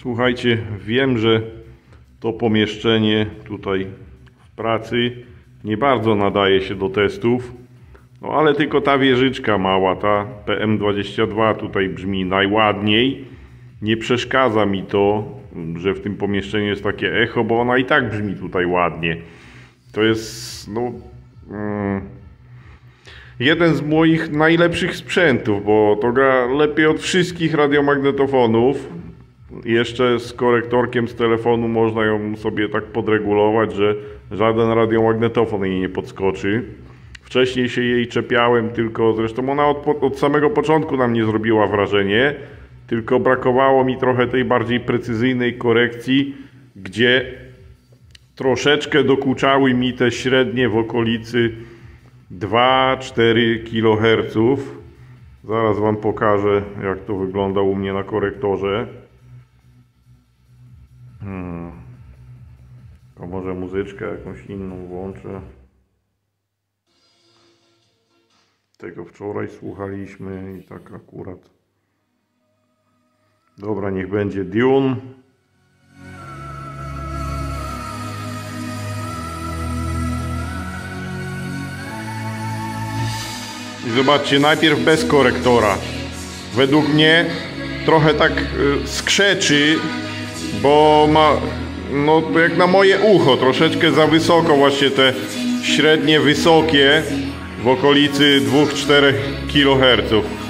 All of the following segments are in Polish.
Słuchajcie, wiem, że to pomieszczenie tutaj w pracy nie bardzo nadaje się do testów, no ale tylko ta wieżyczka mała, ta PM22 tutaj brzmi najładniej. Nie przeszkadza mi to, że w tym pomieszczeniu jest takie echo, bo ona i tak brzmi tutaj ładnie. To jest jeden z moich najlepszych sprzętów, bo to gra lepiej od wszystkich radiomagnetofonów. Jeszcze z korektorkiem z telefonu można ją sobie tak podregulować, że żaden radiomagnetofon jej nie podskoczy. Wcześniej się jej czepiałem, tylko zresztą ona od samego początku na mnie zrobiła wrażenie, tylko brakowało mi trochę tej bardziej precyzyjnej korekcji, gdzie troszeczkę dokuczały mi te średnie w okolicy 2-4 kHz. Zaraz wam pokażę, jak to wygląda u mnie na korektorze. To może muzyczkę jakąś inną włączę. Tego wczoraj słuchaliśmy i tak akurat. Dobra, niech będzie Dune. I zobaczcie, najpierw bez korektora. Według mnie trochę tak skrzeczy, bo ma, no jak na moje ucho, troszeczkę za wysoko właśnie te średnie, wysokie w okolicy 2-4 kHz.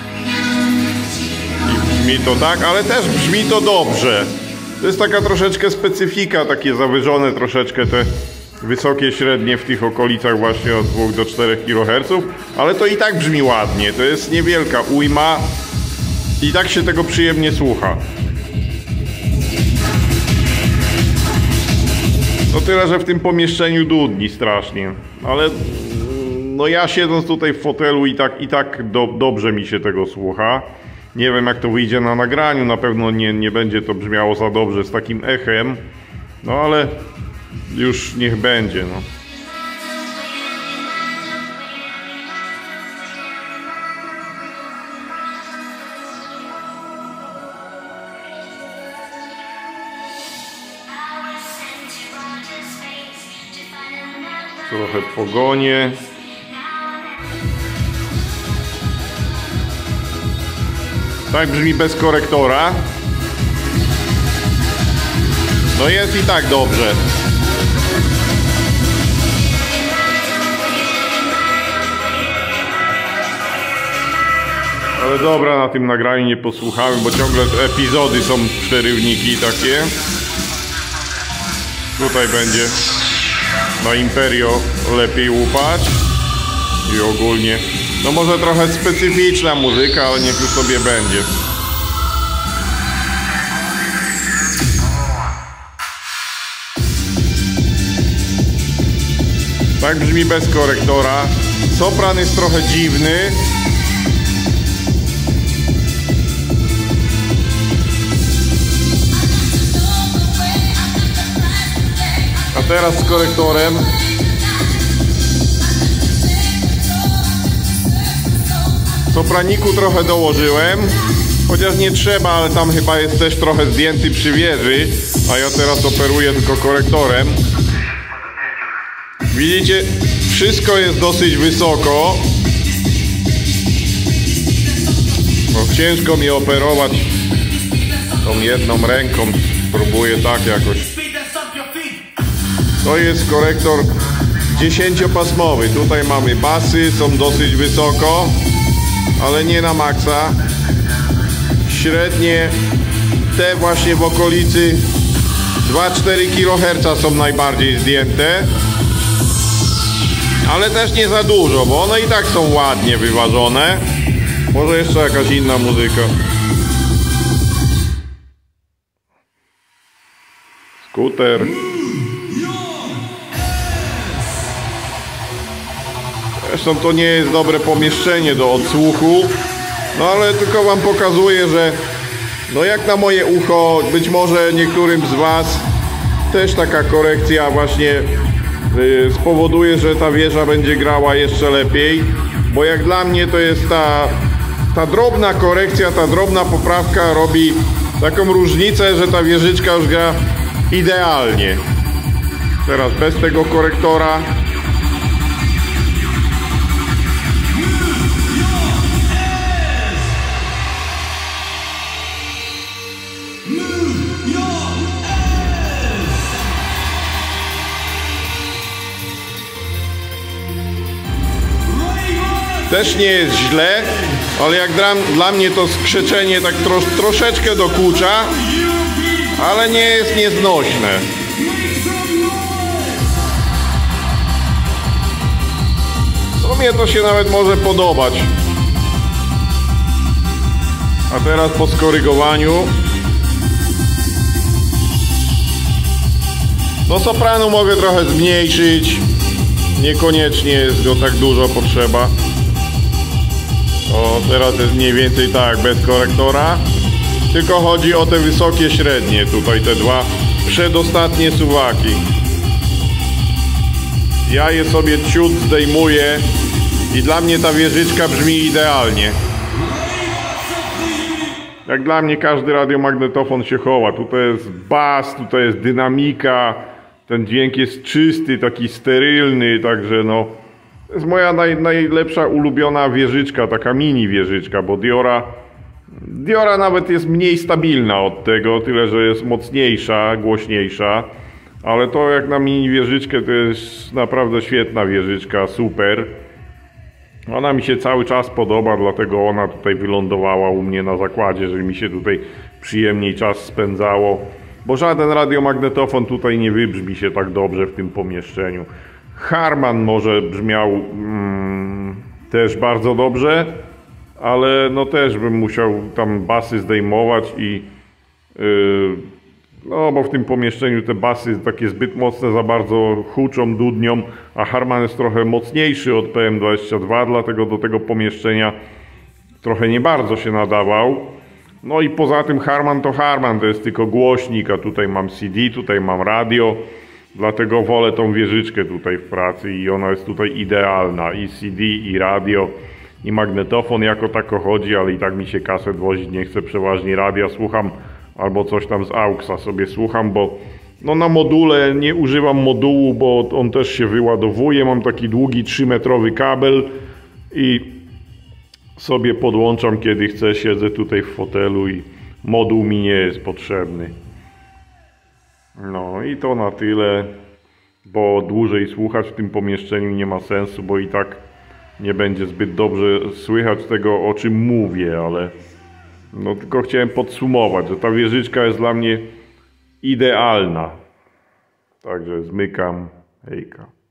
I brzmi to tak, ale też brzmi to dobrze. To jest taka troszeczkę specyfika, takie zawyżone troszeczkę te wysokie, średnie w tych okolicach właśnie od 2 do 4 kHz, ale to i tak brzmi ładnie. To jest niewielka ujma i tak się tego przyjemnie słucha. No tyle, że w tym pomieszczeniu dudni strasznie, ale no ja siedząc tutaj w fotelu i tak dobrze mi się tego słucha. Nie wiem, jak to wyjdzie na nagraniu, na pewno nie będzie to brzmiało za dobrze z takim echem, no ale już niech będzie, no. Trochę pogonię. Tak brzmi bez korektora. No jest i tak dobrze. Ale dobra, na tym nagraniu nie posłuchałem, bo ciągle te epizody są przerywniki takie. Tutaj będzie na Imperio lepiej łupać. I ogólnie, no może trochę specyficzna muzyka, ale niech już sobie będzie. Tak brzmi bez korektora. Sopran jest trochę dziwny. A teraz z korektorem. Sopraniku trochę dołożyłem, chociaż nie trzeba, ale tam chyba jest też trochę zdjęty przy wieży, a ja teraz operuję tylko korektorem. Widzicie, wszystko jest dosyć wysoko. No, ciężko mi operować tą jedną ręką, spróbuję tak jakoś. To jest korektor 10-pasmowy. Tutaj mamy basy, są dosyć wysoko, ale nie na maksa. Średnie te właśnie w okolicy 2-4 kHz są najbardziej zdjęte, ale też nie za dużo, bo one i tak są ładnie wyważone. Może jeszcze jakaś inna muzyka. Skuter. Zresztą to nie jest dobre pomieszczenie do odsłuchu, no ale tylko wam pokazuję, że no jak na moje ucho, być może niektórym z was też taka korekcja właśnie spowoduje, że ta wieża będzie grała jeszcze lepiej, bo jak dla mnie to jest ta drobna korekcja, ta drobna poprawka robi taką różnicę, że ta wieżyczka już gra idealnie. Teraz bez tego korektora. Też nie jest źle, ale jak dla mnie to skrzeczenie tak troszeczkę dokucza, ale nie jest nieznośne. W sumie to się nawet może podobać. A teraz po skorygowaniu do sopranu mogę trochę zmniejszyć. Niekoniecznie jest go tak dużo potrzeba. O, teraz jest mniej więcej tak, bez korektora. Tylko chodzi o te wysokie średnie. Tutaj te dwa przedostatnie suwaki. Ja je sobie ciut zdejmuję i dla mnie ta wieżyczka brzmi idealnie. Jak dla mnie każdy radiomagnetofon się chowa. Tutaj jest bas, tutaj jest dynamika. Ten dźwięk jest czysty, taki sterylny, także no... To jest moja najlepsza ulubiona wieżyczka, taka mini wieżyczka, bo Diora nawet jest mniej stabilna od tego, tyle że jest mocniejsza, głośniejsza, ale to jak na mini wieżyczkę to jest naprawdę świetna wieżyczka, super. Ona mi się cały czas podoba, dlatego ona tutaj wylądowała u mnie na zakładzie, żeby mi się tutaj przyjemniej czas spędzało, bo żaden radiomagnetofon tutaj nie wybrzmi się tak dobrze w tym pomieszczeniu. Harman może brzmiał też bardzo dobrze, ale no też bym musiał tam basy zdejmować i no bo w tym pomieszczeniu te basy takie zbyt mocne za bardzo huczą, dudnią, a Harman jest trochę mocniejszy od PM22, dlatego do tego pomieszczenia trochę nie bardzo się nadawał. No i poza tym Harman to jest tylko głośnik, a tutaj mam CD, tutaj mam radio. Dlatego wolę tą wieżyczkę tutaj w pracy i ona jest tutaj idealna. I CD, i radio, i magnetofon jako tako chodzi, ale i tak mi się kaset wozić nie chce. Przeważnie radia słucham albo coś tam z AUXa sobie słucham, bo no na module nie używam modułu, bo on też się wyładowuje. Mam taki długi 3-metrowy kabel i sobie podłączam kiedy chcę. Siedzę tutaj w fotelu i moduł mi nie jest potrzebny. No i to na tyle, bo dłużej słuchać w tym pomieszczeniu nie ma sensu, bo i tak nie będzie zbyt dobrze słychać tego, o czym mówię, ale no tylko chciałem podsumować, że ta wieżyczka jest dla mnie idealna. Także zmykam, hejka.